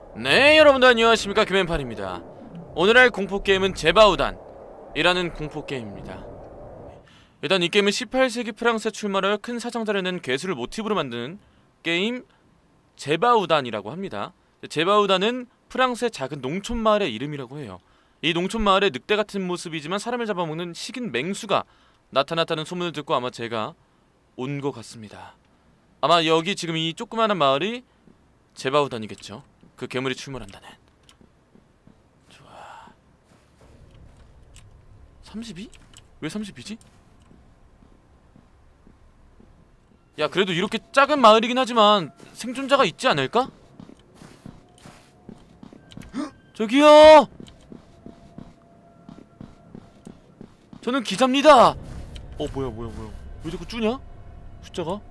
네, 여러분들 안녕하십니까, 김앤팔입니다. 오늘 할 공포게임은 제바우단이라는 공포게임입니다. 일단 이 게임은 18세기 프랑스에 출마하여 큰 사상자를 낸 괴수를 모티브로 만든 게임 제바우단이라고 합니다. 제바우단은 프랑스의 작은 농촌마을의 이름이라고 해요. 이 농촌마을에 늑대같은 모습이지만 사람을 잡아먹는 식인 맹수가 나타났다는 소문을 듣고 아마 제가 온 것 같습니다. 아마 여기 지금 이 조그마한 마을이 제바우단이겠죠. 그 괴물이 출몰한다는. 좋아. 32? 왜 32지? 야, 그래도 이렇게 작은 마을이긴 하지만 생존자가 있지 않을까? 저기요! 저는 기자입니다! 뭐야 왜 자꾸 쭈냐? 숫자가?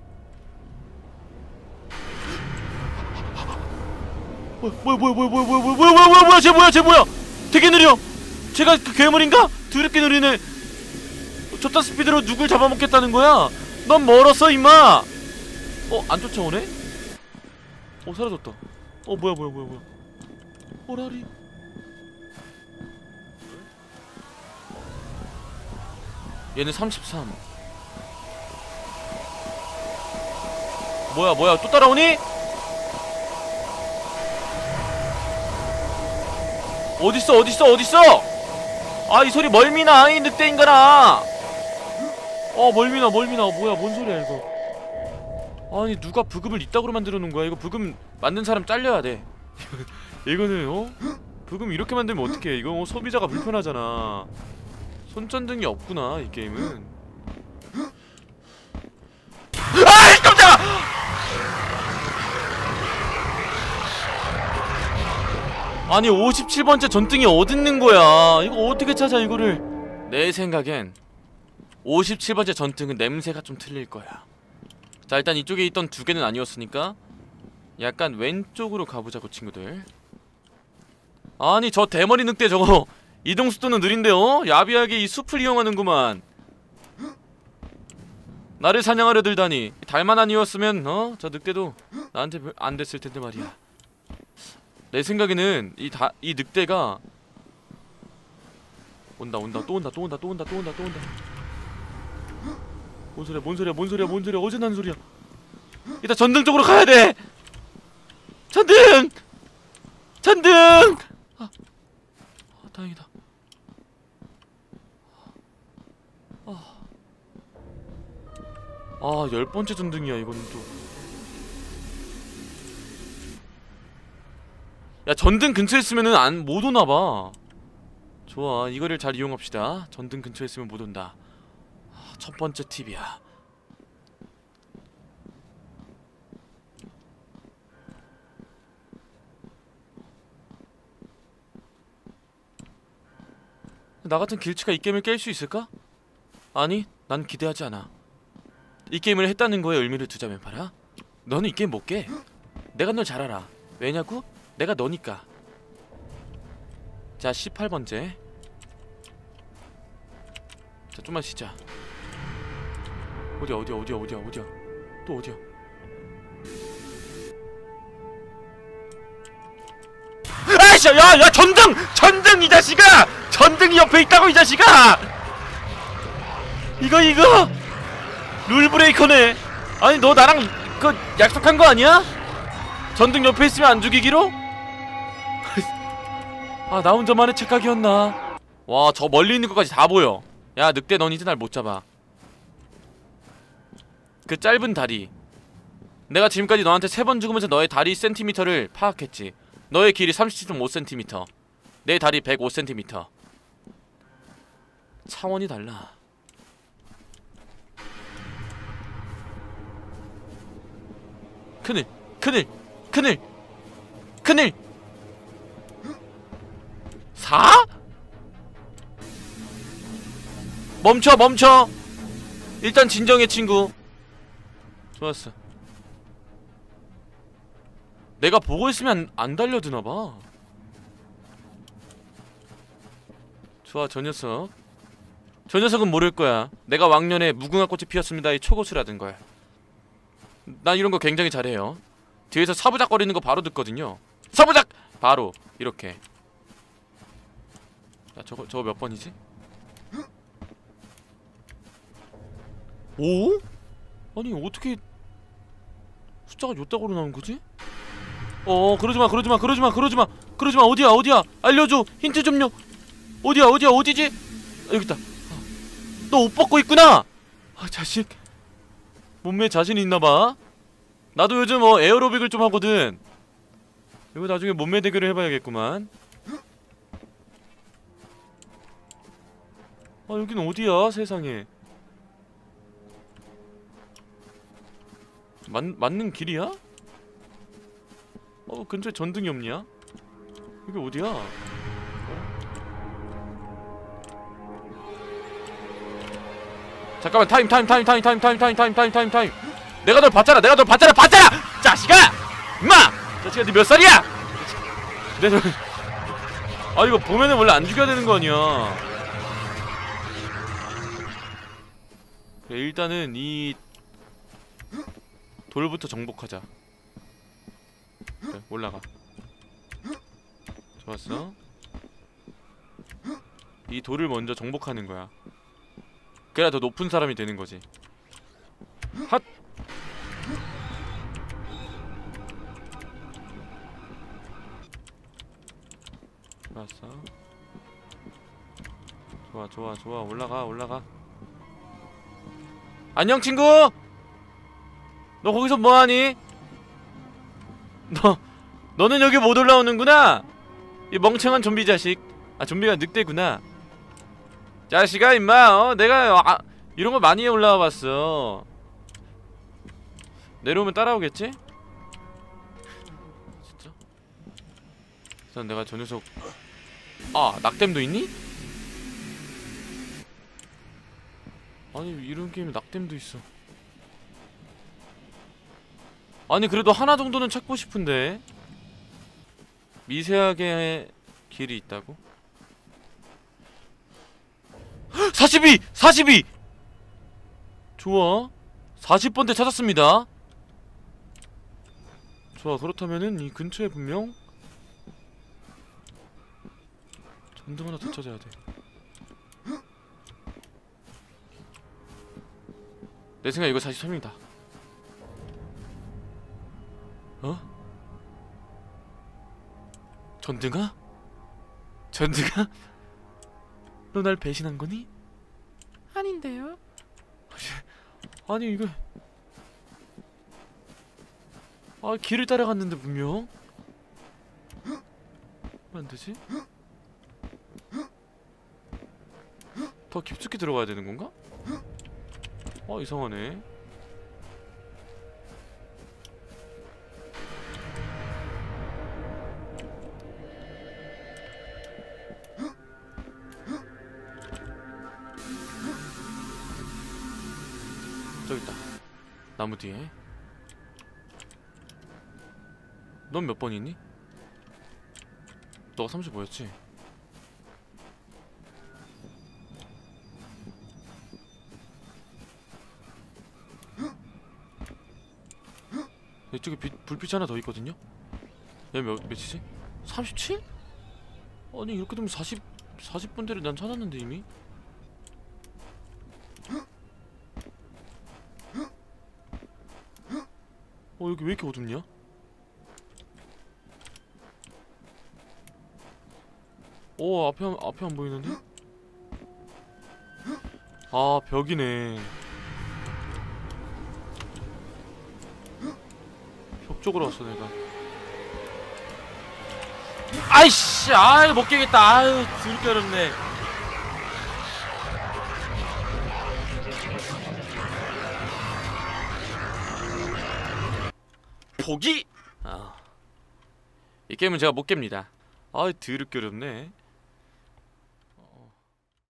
뭐야 쟤 뭐야 되게 느려. 제가 그 괴물인가? 드럽게 느리네. 저딴 스피드로 누굴 잡아먹겠다는 거야? 넌 멀었어 임마. 안 쫓아오네? 사라졌다. 뭐야 오라리. 얘는 33. 뭐야 또 따라오니? 어딨어? 아, 이 소리 멀미나, 이 늑대 인간아. 멀미나. 뭐야, 뭔 소리야 이거. 아니, 누가 부금을 이따구로 만들어 놓은 거야? 이거 부금 만든 사람 잘려야 돼. 이거는 부금 이렇게 만들면 어떡해. 이거 소비자가 불편하잖아. 손전등이 없구나, 이 게임은. 아이, 깜짝아! 아니, 57번째 전등이 어딨는 거야? 이거 어떻게 찾아, 이거를? 내 생각엔 57번째 전등은 냄새가 좀 틀릴 거야. 자, 일단 이쪽에 있던 두 개는 아니었으니까 약간 왼쪽으로 가보자고, 친구들. 아니, 저 대머리 늑대 저거 이동속도는 느린데요? 야비하게 이 숲을 이용하는구만. 나를 사냥하려 들다니. 달만 아니었으면 저 늑대도 나한테 안 됐을 텐데 말이야. 내 생각에는 이 늑대가 온다. 또 온다. 뭔 소리야? 어제 난 소리야. 일단 전등 쪽으로 가야 돼. 전등. 다행이다. 열 번째 전등이야 이거는 또. 야, 전등 근처에 있으면은 못 오나봐. 좋아, 이거를 잘 이용합시다. 전등 근처에 있으면 못 온다. 첫 번째 팁이야. 나 같은 길치가 이 게임을 깰 수 있을까? 아니, 난 기대하지 않아. 이 게임을 했다는 거에 의미를 두자면 봐라. 너는 이 게임 못 깨. 내가 널 잘 알아. 왜냐고? 내가 너니까. 자, 18번째. 자, 좀만 쉬자. 어디야? 또 어디야? 아이씨! 야! 전등! 이 자식아! 전등이 옆에 있다고, 이 자식아! 이거! 룰 브레이커네. 아니, 너 나랑 약속한 거 아니야? 전등 옆에 있으면 안 죽이기로? 나 혼자만의 착각이었나? 와, 저 멀리 있는 것까지 다 보여. 야, 늑대, 넌 이제 날 못 잡아. 그 짧은 다리. 내가 지금까지 너한테 3번 죽으면서 너의 다리 센티미터를 파악했지. 너의 길이 37.5cm, 내 다리 105cm. 차원이 달라. 큰일! 4? 멈춰! 일단 진정해, 친구. 좋았어. 내가 보고 있으면 안 달려드나봐. 좋아, 저 녀석은 모를 거야. 내가 왕년에 무궁화꽃이 피었습니다 이 초고수라든 걸. 난 이런 거 굉장히 잘해요. 뒤에서 사부작거리는 거 바로 듣거든요. 사부작! 바로 이렇게. 자, 저거 몇 번이지? 5? 아니 어떻게 숫자가 요따구로 나온 거지? 그러지마 어디야 알려줘. 힌트 좀요. 어디지? 아, 여기있다. 너 옷 벗고 있구나. 아 자식, 몸매에 자신이 있나봐. 나도 요즘 에어로빅을 좀 하거든. 이거 나중에 몸매 대결을 해봐야겠구만. 아 여긴 어디야 세상에. 맞는 길이야? 근처에 전등이 없냐? 이게 어디야? 잠깐만, 타임. 내가 널 봤잖아. 자식아! 임마! 자식아, 니 몇 살이야? 아 이거 보면은 원래 안 죽여야 되는 거 아니야. 그래, 일단은 이 돌부터 정복하자. 그래, 올라가. 좋았어. 이 돌을 먼저 정복하는 거야. 그래야 더 높은 사람이 되는 거지. 핫! 좋았어. 좋아. 올라가. 안녕 친구! 너 거기서 뭐하니? 너는 여기 못 올라오는구나? 이 멍청한 좀비 자식. 아 좀비가 늑대구나. 자식아 임마, 내가 이런 거 많이 올라와 봤어. 내려오면 따라오겠지? 진짜? 일단 내가 저 녀석 낙댐도 있니? 아니 이런 게임에 낙댐도 있어. 아니 그래도 하나 정도는 찾고 싶은데. 미세하게 길이 있다고? 42! 좋아. 40번대 찾았습니다. 좋아. 그렇다면은 이 근처에 분명 전등 하나 더 찾아야 돼. 내 생각에 이거 43이다. 전등아? 너 날 배신한 거니? 아닌데요? 아니 이거 길을 따라갔는데 분명. 왜 안 되지? 더 깊숙이 들어가야 되는 건가? 이상하네. 저기 있다. 나무 뒤에. 넌 몇 번이니? 너가 35였지? 이쪽에 불빛이 하나 더 있거든요? 얘 몇이지? 37? 아니 이렇게 되면 40분대를 난 찾았는데 이미? 여기 왜 이렇게 어둡냐? 앞에 안 보이는데? 벽이네. 벽 쪽으로 왔어 내가. 아이씨! 못 깨겠다. 아유 드럽게 어렵네. 포기! 이 게임은 제가 못 깹니다. 드럽게 어렵네.